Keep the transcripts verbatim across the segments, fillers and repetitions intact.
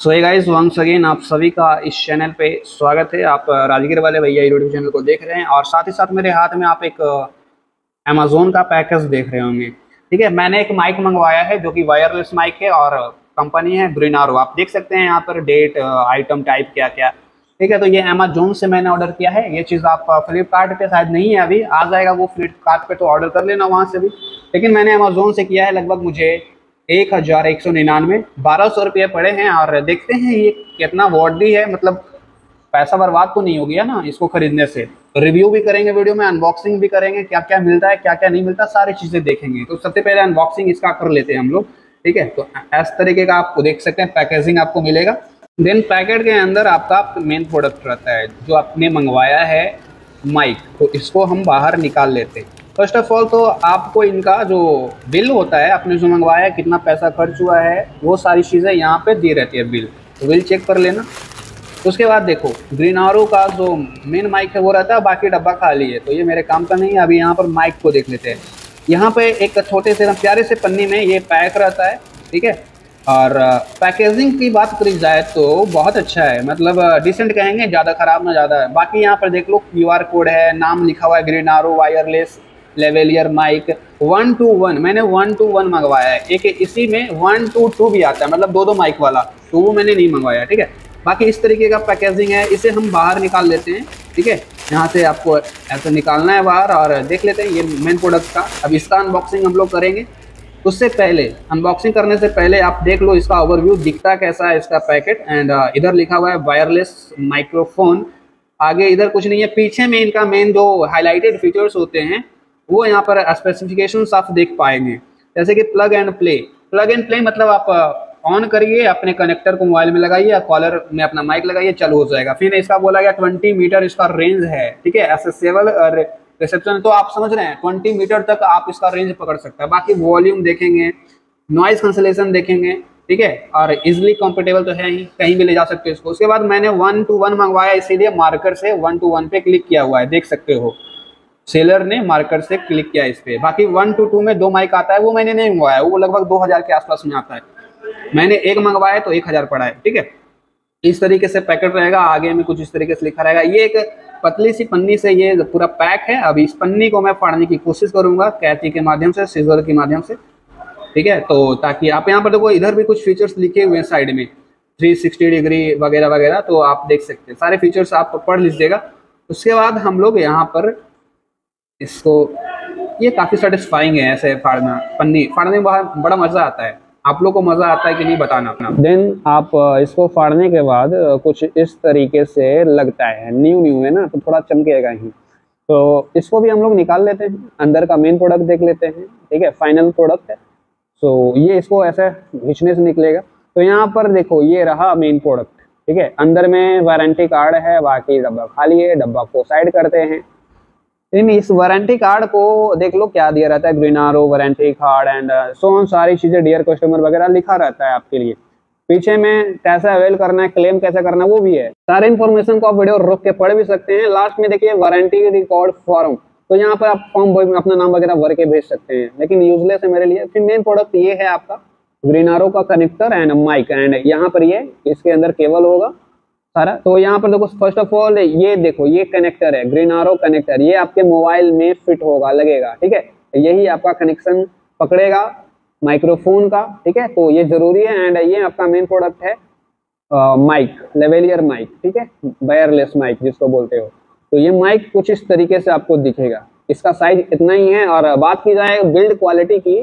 सो hey guys, once again आप सभी का इस चैनल पे स्वागत है। आप राजगीर वाले भैया यूट्यूब चैनल को देख रहे हैं और साथ ही साथ मेरे हाथ में आप एक अमेजोन का पैकेज देख रहे होंगे। ठीक है, मैंने एक माइक मंगवाया है जो कि वायरलेस माइक है और कंपनी है ग्रीनारो। आप देख सकते हैं यहाँ पर डेट, आइटम टाइप क्या क्या। ठीक है, तो ये अमेजोन से मैंने ऑर्डर किया है। ये चीज़ आप फ्लिपकार्ट पे शायद नहीं है, अभी आ जाएगा वो फ्लिपकार्ट पे, तो ऑर्डर कर लेना वहाँ से भी। लेकिन मैंने अमेजोन से किया है। लगभग मुझे एक हजार एक सौ निन्यानवे बारह सौ रुपये पड़े हैं। और देखते हैं ये कितना वर्दी है, मतलब पैसा बर्बाद तो नहीं हो गया ना इसको खरीदने से। रिव्यू भी करेंगे, वीडियो में अनबॉक्सिंग भी करेंगे, क्या क्या मिलता है क्या क्या नहीं मिलता, सारी चीज़ें देखेंगे। तो सबसे पहले अनबॉक्सिंग इसका कर लेते हैं हम लोग। ठीक है, तो इस तरीके का आपको देख सकते हैं पैकेजिंग आपको मिलेगा। देन पैकेट के अंदर आपका मेन प्रोडक्ट रहता है जो आपने मंगवाया है माइक। तो इसको हम बाहर निकाल लेते हैं। फर्स्ट ऑफ ऑल तो आपको इनका जो बिल होता है, आपने जो मंगवाया है, कितना पैसा खर्च हुआ है, वो सारी चीज़ें यहाँ पे दी रहती है बिल। तो बिल चेक कर लेना। उसके बाद देखो ग्रीनारो का जो मेन माइक है वो रहता है, बाकी डब्बा खाली है, तो ये मेरे काम का नहीं है। अभी यहाँ पर माइक को देख लेते हैं। यहाँ पे एक छोटे से प्यारे से पन्नी में ये पैक रहता है। ठीक है, और पैकेजिंग की बात करी जाए तो बहुत अच्छा है, मतलब डिसेंट कहेंगे, ज़्यादा ख़राब ना ज़्यादा है। बाकी यहाँ पर देख लो क्यू आर कोड है, नाम लिखा हुआ है Greenaro wireless lavalier mic one two one. मैंने वन टू वन मंगवाया है। एक इसी में वन टू टू भी आता है, मतलब दो दो माइक वाला, तो वो मैंने नहीं मंगवाया। ठीक है, बाकी इस तरीके का पैकेजिंग है। इसे हम बाहर निकाल लेते हैं। ठीक है, यहाँ से आपको ऐसे निकालना है बाहर और देख लेते हैं ये मेन प्रोडक्ट का। अब इसका अनबॉक्सिंग हम लोग करेंगे। उससे पहले, अनबॉक्सिंग करने से पहले आप देख लो इसका ओवरव्यू दिखता कैसा है इसका पैकेट। एंड इधर लिखा हुआ है वायरलेस माइक्रोफोन। आगे इधर कुछ नहीं है। पीछे में इनका मेन जो हाईलाइटेड फीचर्स होते हैं वो यहाँ पर स्पेसिफिकेशंस आप देख पाएंगे, जैसे कि plug and play. Plug and play मतलब आप ऑन करिए, अपने कनेक्टर को मोबाइल में लगाइए, कॉलर में अपना माइक लगाइए, चालू हो जाएगा। फिर इसका बोला गया ट्वेंटी मीटर इसका रेंज है। ठीक है, एसेसेबल और रिसेप्शन, तो आप समझ रहे हैं ट्वेंटी मीटर तक आप इसका रेंज पकड़ सकते हैं। बाकी वॉल्यूम देखेंगे, नॉइज कैंसलेशन देखेंगे। ठीक है, और इजिली कंफर्टेबल तो है ही, कहीं भी ले जा सकते हो इसको। उसके बाद मैंने वन टू वन मंगवाया, इसीलिए मार्कर से वन टू वन पे क्लिक किया हुआ है, देख सकते हो सेलर ने मार्कर से क्लिक किया इस पे। बाकी वन टू टू में दो माइक आता है, वो मैंने नहीं मंगवाया, वो लगभग दो हजार के आसपास में आता है। मैंने एक मंगवाया तो एक हजार पड़ा है। ठीक है, इस तरीके से पैकेट रहेगा। आगे में कुछ इस तरीके से लिखा रहेगा। ये एक पतली सी पन्नी से ये पूरा पैक है। अभी इस पन्नी को मैं फाड़ने की कोशिश करूंगा कैंची के माध्यम से, सीजर के माध्यम से। ठीक है, तो ताकि आप यहाँ पर देखो, इधर भी कुछ फीचर्स लिखे हुए हैं साइड में, थ्री सिक्सटी डिग्री वगैरह वगैरह, तो आप देख सकते हैं सारे फीचर्स, आप पढ़ लीजिएगा। उसके बाद हम लोग यहाँ पर इसको, ये काफ़ी सेटिस्फाइंग है ऐसे फाड़ना, पन्नी फाड़ने में बहुत बड़ा मज़ा आता है। आप लोग को मज़ा आता है कि नहीं बताना अपना। देन आप इसको फाड़ने के बाद कुछ इस तरीके से लगता है, न्यू न्यू है ना, तो थोड़ा चमकेगा ही। तो इसको भी हम लोग निकाल लेते हैं, अंदर का मेन प्रोडक्ट देख लेते हैं। ठीक है, फाइनल प्रोडक्ट है। सो ये इसको ऐसे खींचने से निकलेगा। तो यहाँ पर देखो ये रहा मेन प्रोडक्ट। ठीक है, अंदर में वारंटी कार्ड है, बाकी डब्बा खाली है। डब्बा को साइड करते हैं। इन इस वारंटी कार्ड को देख लो क्या दिया रहता है, green arrow warranty card and so on, सारी चीज़ें डियर कस्टमर वगैरह लिखा रहता है आपके लिए। पीछे में कैसे अवेल करना है, क्लेम कैसे करना है, वो भी है। सारे इन्फॉर्मेशन को आप वीडियो रोक के पढ़ भी सकते हैं। लास्ट में देखिए वारंटी रिकॉर्ड फॉर्म, तो यहाँ पर आप फॉर्म में अपना नाम वगैरह भर के भेज सकते हैं, लेकिन यूजलेस है मेरे लिए। फिर मेन प्रोडक्ट ये है आपका ग्रीनारो का कनेक्टर एंड माइक। एंड यहाँ पर ये इसके अंदर केबल होगा सारा। तो यहाँ पर देखो, फर्स्ट ऑफ ऑल ये देखो, ये कनेक्टर है ग्रीनारो कनेक्टर, ये आपके मोबाइल में फिट होगा, लगेगा। ठीक है, यही आपका कनेक्शन पकड़ेगा माइक्रोफोन का। ठीक है, तो ये जरूरी है। एंड ये आपका मेन प्रोडक्ट है माइक, लेवलियर माइक। ठीक है, वायरलेस माइक जिसको बोलते हो। तो ये माइक कुछ इस तरीके से आपको दिखेगा। इसका साइज इतना ही है। और बात की जाए बिल्ड क्वालिटी की,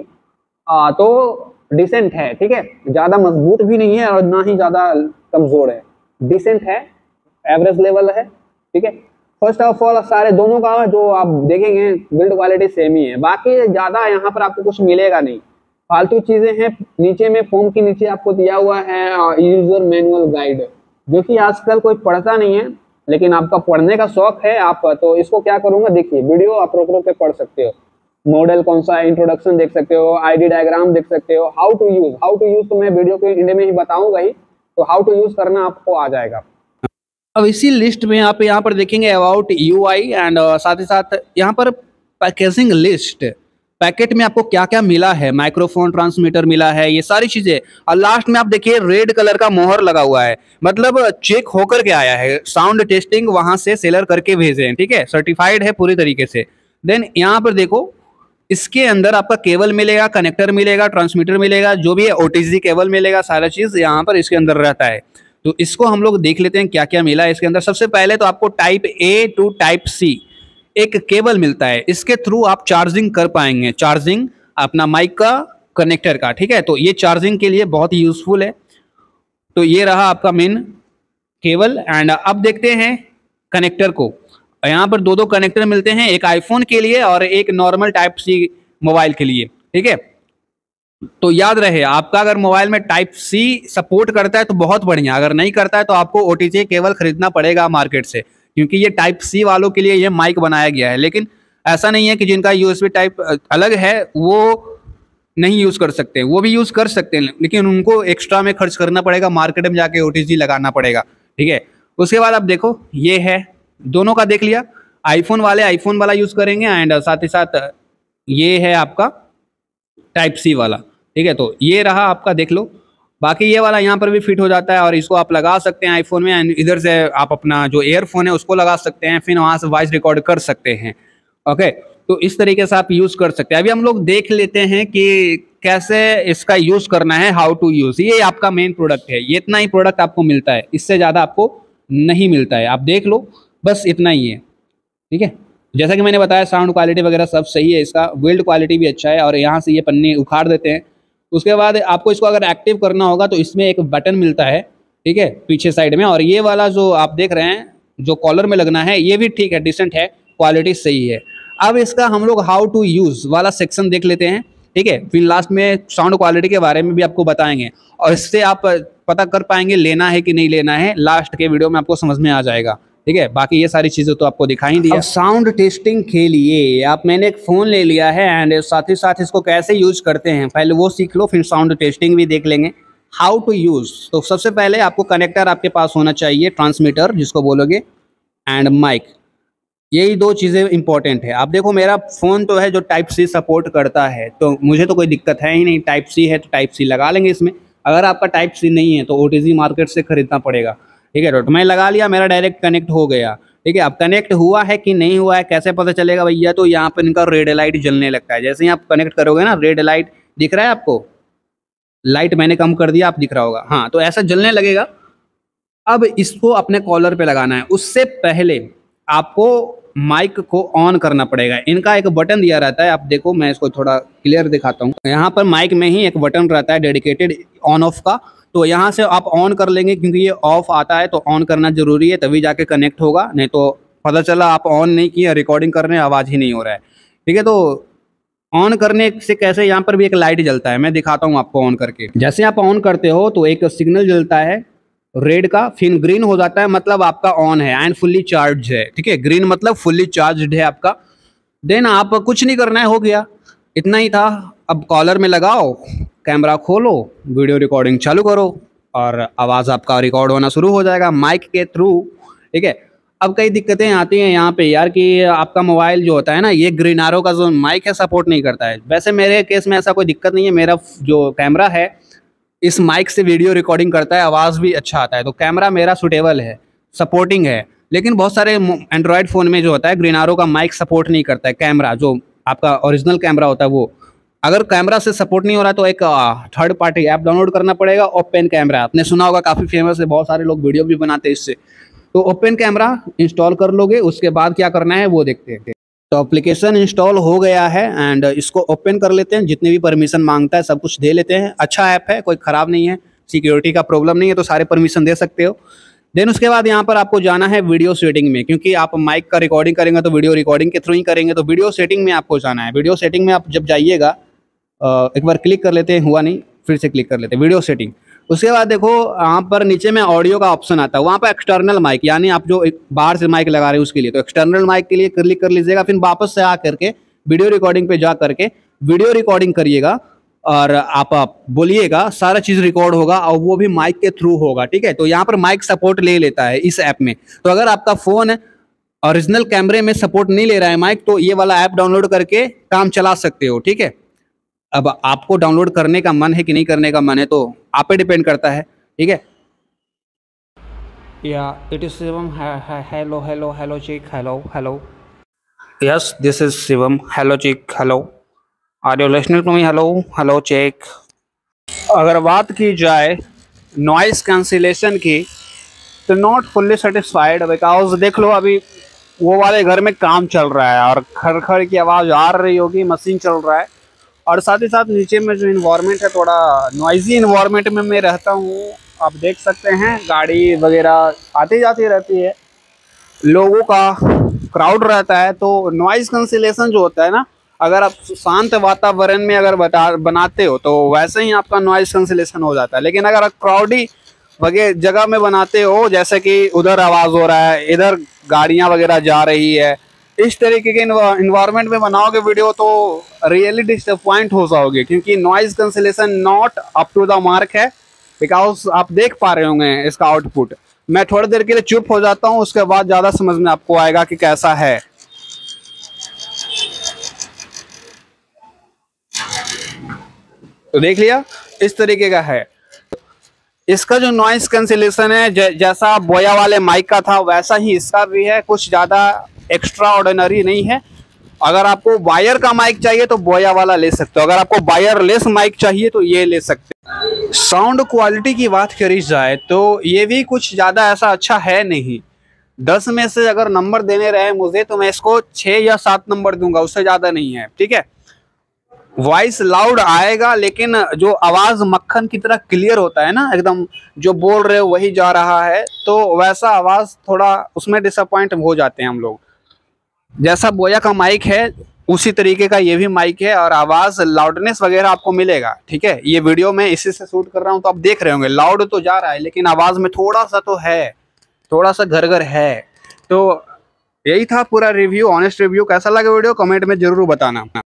आ, तो डिसेंट है। ठीक है, ज़्यादा मजबूत भी नहीं है और ना ही ज़्यादा कमज़ोर है, डिसेंट है, एवरेज लेवल है। ठीक है, फर्स्ट ऑफ ऑल सारे दोनों का जो आप देखेंगे बिल्ड क्वालिटी सेम ही है। बाकी ज़्यादा यहाँ पर आपको कुछ मिलेगा नहीं, फालतू चीज़ें हैं। नीचे में फॉर्म के नीचे आपको दिया हुआ है यूजर मैनुअल गाइड, जो कि आजकल कोई पढ़ता नहीं है, लेकिन आपका पढ़ने का शौक है आप, तो इसको क्या करूँगा, देखिए वीडियो आप रोक रोक के पढ़ सकते हो। मॉडल कौन सा, इंट्रोडक्शन देख सकते हो, आईडी डायग्राम देख सकते हो, how to use how to use तो मैं वीडियो के एंड में ही बताऊंगा ही, तो हाउ टू यूज करना आपको आ जाएगा। अब इसी लिस्ट में आप यहाँ पर देखेंगे अबाउट यूआई एंड साथ ही साथ यहाँ पर पैकेजिंग लिस्ट। पैकेट में आपको क्या क्या मिला है, माइक्रोफोन ट्रांसमीटर मिला है, ये सारी चीजें। और लास्ट में आप देखिए रेड कलर का मोहर लगा हुआ है, मतलब चेक होकर के आया है, साउंड टेस्टिंग वहां से सेलर करके भेजे हैं, ठीक है, सर्टिफाइड है पूरी तरीके से। देन यहाँ पर देखो इसके अंदर आपका केबल मिलेगा, कनेक्टर मिलेगा, ट्रांसमीटर मिलेगा, जो भी है ओटीजी केबल मिलेगा, सारा चीज यहाँ पर इसके अंदर रहता है। तो इसको हम लोग देख लेते हैं क्या क्या मिला है इसके अंदर। सबसे पहले तो आपको type A to type C एक केबल मिलता है, इसके थ्रू आप चार्जिंग कर पाएंगे, चार्जिंग अपना माइक का कनेक्टर का, ठीक है। तो ये चार्जिंग के लिए बहुत ही यूजफुल है। तो ये रहा आपका मेन केबल। एंड अब देखते हैं कनेक्टर को। यहाँ पर दो दो कनेक्टर मिलते हैं, एक आईफोन के लिए और एक नॉर्मल टाइप सी मोबाइल के लिए, ठीक है। तो याद रहे आपका अगर मोबाइल में टाइप सी सपोर्ट करता है तो बहुत बढ़िया, अगर नहीं करता है तो आपको ओटीजी केबल खरीदना पड़ेगा मार्केट से, क्योंकि ये टाइप सी वालों के लिए ये माइक बनाया गया है। लेकिन ऐसा नहीं है कि जिनका यूएसबी टाइप अलग है वो नहीं यूज़ कर सकते, वो भी यूज़ कर सकते हैं, लेकिन उनको एक्स्ट्रा में खर्च करना पड़ेगा, मार्केट में जाके ओटीजी लगाना पड़ेगा, ठीक है। उसके बाद आप देखो ये है, दोनों का देख लिया, आईफोन वाले आईफोन वाला यूज़ करेंगे एंड साथ ही साथ ये है आपका टाइप सी वाला, ठीक है। तो ये रहा आपका, देख लो। बाकी ये वाला यहाँ पर भी फिट हो जाता है और इसको आप लगा सकते हैं आईफोन में, एंड इधर से आप अपना जो एयरफोन है उसको लगा सकते हैं, फिर वहाँ से वॉइस रिकॉर्ड कर सकते हैं, ओके। तो इस तरीके से आप यूज़ कर सकते हैं। अभी हम लोग देख लेते हैं कि कैसे इसका यूज़ करना है, हाउ टू यूज़। ये आपका मेन प्रोडक्ट है, ये इतना ही प्रोडक्ट आपको मिलता है, इससे ज़्यादा आपको नहीं मिलता है। आप देख लो, बस इतना ही है, ठीक है। जैसा कि मैंने बताया साउंड क्वालिटी वगैरह सब सही है, इसका बिल्ड क्वालिटी भी अच्छा है। और यहाँ से ये पन्नी उखाड़ देते हैं। उसके बाद आपको इसको अगर एक्टिव करना होगा तो इसमें एक बटन मिलता है, ठीक है, पीछे साइड में। और ये वाला जो आप देख रहे हैं जो कॉलर में लगना है, ये भी ठीक है, डिसेंट है, क्वालिटी सही है। अब इसका हम लोग हाउ टू यूज़ वाला सेक्शन देख लेते हैं, ठीक है। फिर लास्ट में साउंड क्वालिटी के बारे में भी आपको बताएंगे और इससे आप पता कर पाएंगे लेना है कि नहीं लेना है, लास्ट के वीडियो में आपको समझ में आ जाएगा, ठीक है। बाकी ये सारी चीज़ें तो आपको दिखाई दी है। अब साउंड टेस्टिंग के लिए आप मैंने एक फ़ोन ले लिया है एंड साथ ही साथ इसको कैसे यूज करते हैं पहले वो सीख लो, फिर साउंड टेस्टिंग भी देख लेंगे, हाउ टू यूज़। तो सबसे पहले आपको कनेक्टर आपके पास होना चाहिए, ट्रांसमीटर जिसको बोलोगे, एंड माइक, यही दो चीज़ें इंपॉर्टेंट है। आप देखो मेरा फ़ोन तो है जो टाइप सी सपोर्ट करता है, तो मुझे तो कोई दिक्कत है ही नहीं, टाइप सी है तो टाइप सी लगा लेंगे इसमें। अगर आपका टाइप सी नहीं है तो ओटीजी मार्केट से खरीदना पड़ेगा, ठीक है। तो मैं लगा लिया, मेरा डायरेक्ट कनेक्ट हो गया, ठीक है। अब कनेक्ट हुआ है कि नहीं हुआ है कैसे पता चलेगा भैया? तो यहाँ पर इनका रेड लाइट जलने लगता है। जैसे ही आप कनेक्ट करोगे ना, रेड लाइट दिख रहा है आपको, लाइट मैंने कम कर दिया, आप दिख रहा होगा, हाँ, तो ऐसा जलने लगेगा। अब इसको अपने कॉलर पे लगाना है। उससे पहले आपको माइक को ऑन करना पड़ेगा। इनका एक बटन दिया रहता है, आप देखो मैं इसको थोड़ा क्लियर दिखाता हूँ। यहाँ पर माइक में ही एक बटन रहता है डेडिकेटेड ऑन ऑफ का, तो यहाँ से आप ऑन कर लेंगे, क्योंकि ये ऑफ आता है तो ऑन करना जरूरी है, तभी जाके कनेक्ट होगा। नहीं तो पता चला आप ऑन नहीं किए, रिकॉर्डिंग करने आवाज़ ही नहीं हो रहा है, ठीक है। तो ऑन करने से कैसे, यहाँ पर भी एक लाइट जलता है, मैं दिखाता हूँ आपको ऑन करके। जैसे आप ऑन करते हो तो एक सिग्नल जलता है रेड का, फिर ग्रीन हो जाता है, मतलब आपका ऑन है एंड फुल्ली चार्ज है, ठीक है। ग्रीन मतलब फुल्ली चार्ज है आपका। देन आप कुछ नहीं करना है, हो गया, इतना ही था। अब कॉलर में लगाओ, कैमरा खोलो, वीडियो रिकॉर्डिंग चालू करो और आवाज़ आपका रिकॉर्ड होना शुरू हो जाएगा माइक के थ्रू, ठीक है। अब कई दिक्कतें आती हैं यहाँ पे यार कि आपका मोबाइल जो होता है ना, ये ग्रीन एरो का जो माइक है सपोर्ट नहीं करता है। वैसे मेरे केस में ऐसा कोई दिक्कत नहीं है, मेरा जो कैमरा है इस माइक से वीडियो रिकॉर्डिंग करता है, आवाज़ भी अच्छा आता है, तो कैमरा मेरा सुटेबल है, सपोर्टिंग है। लेकिन बहुत सारे एंड्रॉयड फ़ोन में जो होता है ग्रीन एरो का माइक सपोर्ट नहीं करता है, कैमरा जो आपका ओरिजिनल कैमरा होता है वो। अगर कैमरा से सपोर्ट नहीं हो रहा तो एक थर्ड पार्टी ऐप डाउनलोड करना पड़ेगा, ओपन कैमरा, आपने सुना होगा, काफ़ी फेमस है, बहुत सारे लोग वीडियो भी बनाते हैं इससे। तो ओपन कैमरा इंस्टॉल कर लोगे, उसके बाद क्या करना है वो देखते हैं। तो एप्लीकेशन इंस्टॉल हो गया है एंड इसको ओपन कर लेते हैं, जितने भी परमिशन मांगता है सब कुछ दे लेते हैं। अच्छा ऐप है, कोई ख़राब नहीं है, सिक्योरिटी का प्रॉब्लम नहीं है, तो सारे परमिशन दे सकते हो। देन उसके बाद यहाँ पर आपको जाना है वीडियो सेटिंग में, क्योंकि आप माइक का रिकॉर्डिंग करेंगे तो वीडियो रिकॉर्डिंग के थ्रू ही करेंगे, तो वीडियो सेटिंग में आपको जाना है। वीडियो सेटिंग में आप जब जाइएगा, एक बार क्लिक कर लेते हैं, हुआ नहीं, फिर से क्लिक कर लेते हैं वीडियो सेटिंग। उसके बाद देखो यहाँ पर नीचे में ऑडियो का ऑप्शन आता है, वहाँ पर एक्सटर्नल माइक, यानी आप जो बाहर से माइक लगा रहे हो उसके लिए, तो एक्सटर्नल माइक के लिए क्लिक कर लीजिएगा। फिर वापस से आ करके वीडियो रिकॉर्डिंग पे जा करके वीडियो रिकॉर्डिंग करिएगा और आप, आप बोलिएगा, सारा चीज़ रिकॉर्ड होगा और वो भी माइक के थ्रू होगा, ठीक है। तो यहाँ पर माइक सपोर्ट ले लेता है इस ऐप में। तो अगर आपका फ़ोन ओरिजिनल कैमरे में सपोर्ट नहीं ले रहा है माइक, तो ये वाला ऐप डाउनलोड करके काम चला सकते हो। ठीक है, अब आपको डाउनलोड करने का मन है कि नहीं करने का मन है तो आप पे डिपेंड करता है। ठीक है, या it is Shivam. Hello hello hello check, hello hello. Yes, this is Shivam. Hello check, hello. Are you listening to me? Hello hello check. अगर बात की जाए नॉइस कैंसिलेशन की तो नॉट फुल्ली सेटिस्फाइड, बिकॉज देख लो अभी वो वाले घर में काम चल रहा है और खड़ खड़ की आवाज़ आ रही होगी, मशीन चल रहा है, और साथ ही साथ नीचे में जो इन्वायरमेंट है थोड़ा नॉइजी इन्वायरमेंट में मैं रहता हूँ। आप देख सकते हैं गाड़ी वगैरह आती जाती रहती है, लोगों का क्राउड रहता है, तो नॉइज़ कैंसिलेशन जो होता है ना, अगर आप शांत वातावरण में अगर बता बनाते हो तो वैसे ही आपका नॉइज़ कैंसिलेशन हो जाता है। लेकिन अगर आप क्राउडी वगैरह जगह में बनाते हो, जैसे कि उधर आवाज़ हो रहा है, इधर गाड़ियाँ वगैरह जा रही है, इस तरीके के इन्वायरमेंट में बनाओगे वीडियो तो रियली डिसअपॉइंट हो जाओगे, क्योंकि noise cancellation not up to the mark है। बिकॉज आप देख पा रहे होंगे इसका आउटपुट। मैं थोड़ी देर के लिए चुप हो जाता हूँ, उसके बाद ज़्यादा समझ में आपको आएगा कि कैसा है। तो देख लिया, इस तरीके का है। इसका जो नॉइस कैंसिलेशन है जैसा बोया वाले माइक का था वैसा ही इसका भी है, कुछ ज़्यादा एक्स्ट्रा ऑर्डिनरी नहीं है। अगर आपको वायर का माइक चाहिए तो बोया वाला ले सकते हो, अगर आपको वायरलेस माइक चाहिए तो ये ले सकते हो। साउंड क्वालिटी की बात करी जाए तो ये भी कुछ ज़्यादा ऐसा अच्छा है नहीं। दस में से अगर नंबर देने रहे मुझे तो मैं इसको छः या सात नंबर दूंगा, उससे ज़्यादा नहीं है। ठीक है, वॉइस लाउड आएगा, लेकिन जो आवाज़ मक्खन की तरह क्लियर होता है ना, एकदम जो बोल रहे हो वही जा रहा है, तो वैसा आवाज़ थोड़ा उसमें डिसअपॉइंट हो जाते हैं हम लोग। जैसा बोया का माइक है उसी तरीके का ये भी माइक है, और आवाज़ लाउडनेस वगैरह आपको मिलेगा। ठीक है, ये वीडियो मैं इसी से शूट कर रहा हूँ तो आप देख रहे होंगे लाउड तो जा रहा है, लेकिन आवाज़ में थोड़ा सा तो है, थोड़ा सा घर घर है। तो यही था पूरा रिव्यू, ऑनेस्ट रिव्यू। कैसा लगा वीडियो कमेंट में ज़रूर बताना।